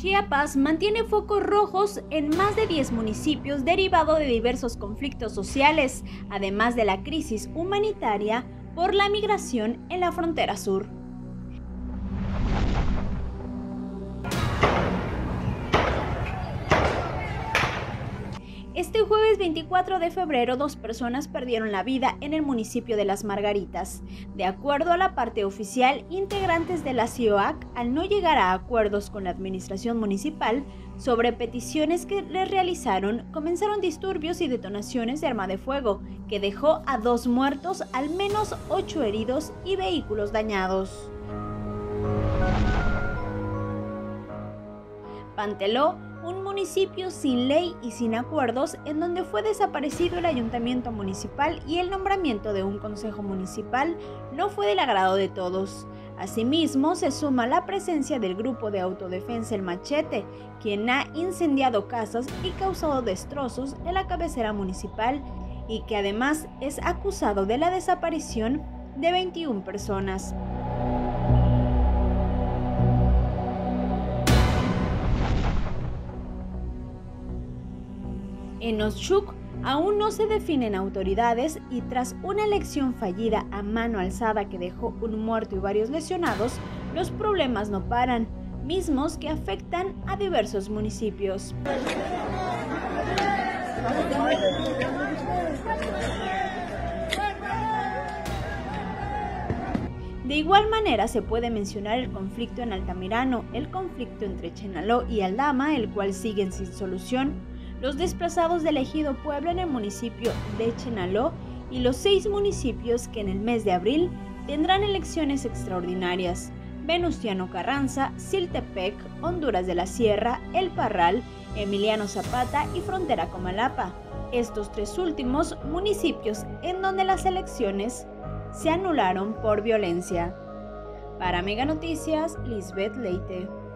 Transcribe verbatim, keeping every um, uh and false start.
Chiapas mantiene focos rojos en más de diez municipios derivado de diversos conflictos sociales, además de la crisis humanitaria por la migración en la frontera sur. Este jueves veinticuatro de febrero, dos personas perdieron la vida en el municipio de Las Margaritas. De acuerdo a la parte oficial, integrantes de la C I O A C, al no llegar a acuerdos con la administración municipal sobre peticiones que les realizaron, comenzaron disturbios y detonaciones de arma de fuego, que dejó a dos muertos, al menos ocho heridos y vehículos dañados. Panteló, un municipio sin ley y sin acuerdos, en donde fue desaparecido el ayuntamiento municipal y el nombramiento de un consejo municipal no fue del agrado de todos. Asimismo, se suma la presencia del grupo de autodefensa El Machete, quien ha incendiado casas y causado destrozos en la cabecera municipal y que además es acusado de la desaparición de veintiuna personas. En Oshchuk aún no se definen autoridades y tras una elección fallida a mano alzada que dejó un muerto y varios lesionados, los problemas no paran, mismos que afectan a diversos municipios. De igual manera se puede mencionar el conflicto en Altamirano, el conflicto entre Chenaló y Aldama, el cual sigue sin solución, los desplazados del ejido Puebla en el municipio de Chenaló y los seis municipios que en el mes de abril tendrán elecciones extraordinarias: Venustiano Carranza, Siltepec, Honduras de la Sierra, El Parral, Emiliano Zapata y Frontera Comalapa. Estos tres últimos municipios en donde las elecciones se anularon por violencia. Para Mega Noticias, Lisbeth Leite.